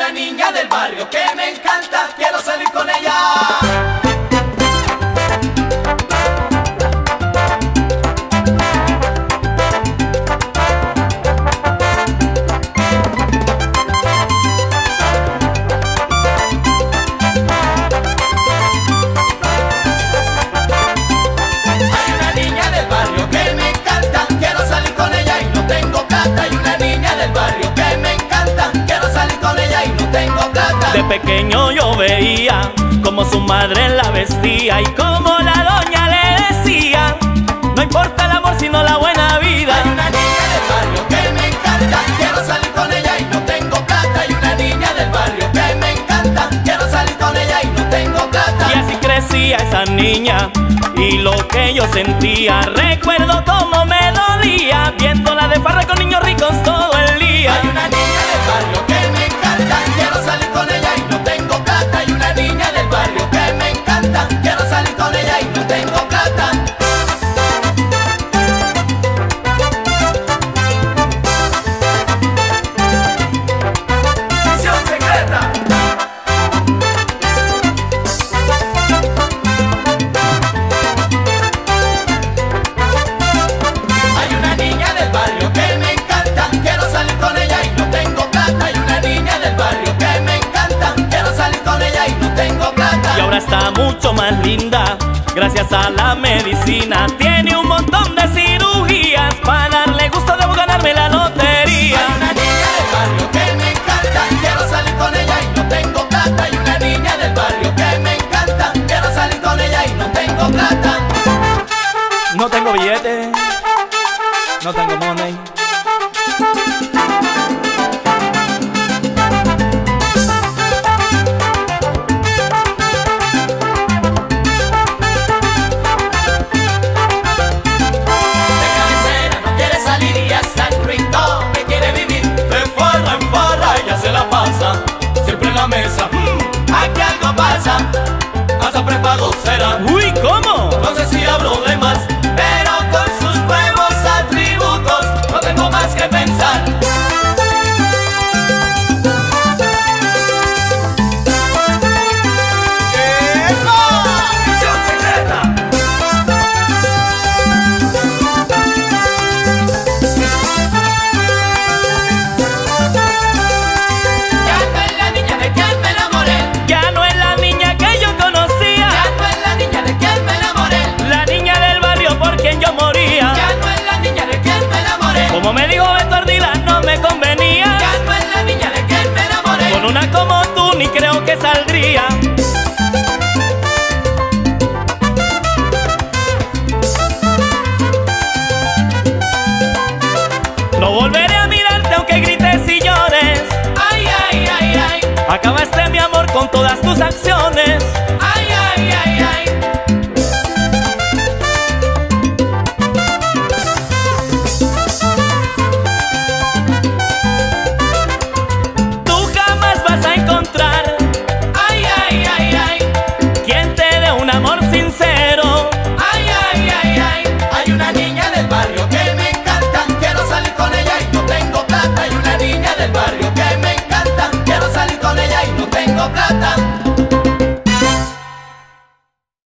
una niña del barrio que me encanta, quiero salir con ella. De pequeño yo veía como su madre la vestía y como la doña le decía: no importa el amor sino la buena vida. Hay una niña del barrio que me encanta, quiero salir con ella y no tengo plata. Hay una niña del barrio que me encanta, quiero salir con ella y no tengo plata. Y así crecía esa niña y lo que yo sentía, recuerdo cómo me dolía viéndola de farra con niños ricos todo el día. Hay una niña del barrio que me encanta, quiero salir con ella y no tengo plata. Hay una niña del barrio que me encanta, quiero salir con ella y no tengo plata. Misión secreta. Hay una niña del barrio que me encanta, quiero salir con ella y no tengo plata. Hay una niña del barrio que me encanta, quiero salir con ella y no tengo plata. Y ahora está mucho más linda gracias a la medicina. Tiene un montón de cirugías, para darle gusto debo ganarme la lotería. Hay una niña del barrio que me encanta, quiero salir con ella y no tengo plata. Hay una niña del barrio que me encanta, quiero salir con ella y no tengo plata. No tengo billete, no tengo money. Siempre en la mesa, aquí algo pasa, hasta prepago será. Uy, ¿cómo? No sé si hablo de más, pero con sus nuevos atributos no tengo más que pensar. ¡Misión secreta! Como me dijo Beto Ardila, no me convenía. Ya no es la niña de quien me enamoré. Con una como tú ni creo que saldría. No volveré a mirarte aunque grites y llores. Ay, ay, ay, ay. Acabaste mi amor con todas tus acciones.